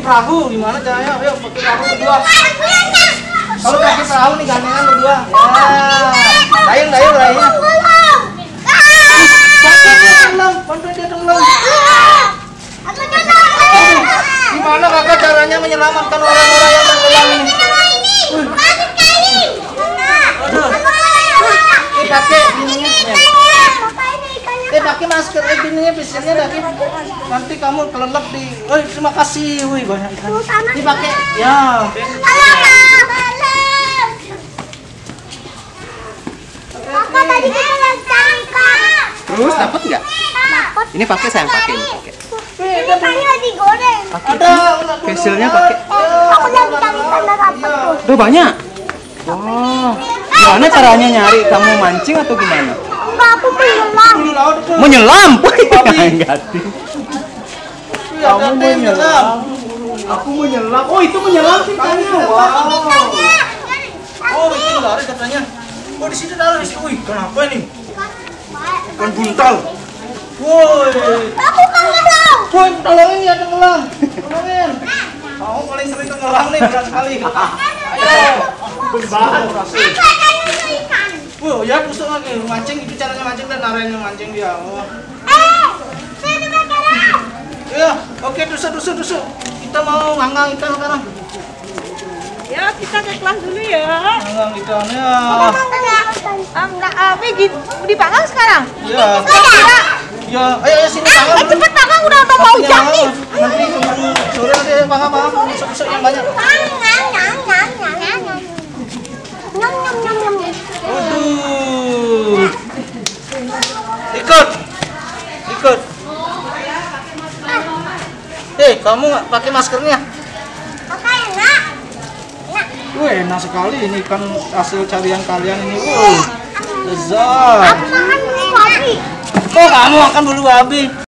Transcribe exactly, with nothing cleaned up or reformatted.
perahu gimana caranya? Ayo pakai perahu berdua. Kalau pakai perahu nih gandengan berdua. Ya. Dayung dayung dayung. Pakai dia tenggelam, bantuin dia tenggelam. Gimana kakak caranya menyelamatkan orang-orang yang tenggelam ini? Aduh. Ini pakai ininya. Eh pakai masker eh ininya biasanya lagi. Nanti kamu kelelep di. Oh terima kasih, wih banyak ikan. Ini pakai ya. Papa tadi kita yang cari ikan. Terus dapat nggak? Dapat. Ini pakai sayang pakai ini pakai. Ikannya digoreng. Ada. Pensilnya pakai. Aku lagi cari ikan dan dapat tuh. Tuh banyak. Wow. Gimana caranya nyari? Kamu mancing atau gimana? Enggak, aku menyelam. Di laut itu. Menyelam. Babi. Enggak. Kamu menyelam. Aku menyelam. Oh itu menyelam ikannya. Wow. Oh ini lari katanya. Oh di situ lari di situ. Wih kenapa ini? Ikan buntal. Woi. Aku kan menyelam. Woi tolongin ya tenggelam. Tolongin. Kamu paling sering tenggelam nih berat sekali. Ayo. Berbahan berhasil. Aku akan nunggu ikan. Wah ya tusuk lagi. Mancing itu caranya mancing dan narain mancing dia. Oh. Eh, saya juga garam. Ya oke tusuk tusuk tusuk. Kita mau nganggang ikan sekarang. Ya, kita ke kelas dulu ya. Nganggang ikan ya. Um, nah, Abi di, dipanggang sekarang? Iya. Kira-kira. Ya, ayo ayo sini panggang. Eh, cepet panggang udah udah mau jam nih. Nanti keburu sore nanti panggang panggang. Tusuk-tusuk yang banyak. Waduh. Ikut. Ikut. Eh, kamu nggak pakai maskernya? Wah, enak sekali ini ikan hasil carian kalian ini. Wow, lezat. Aku makan babi. Kok kamu makan bulu babi?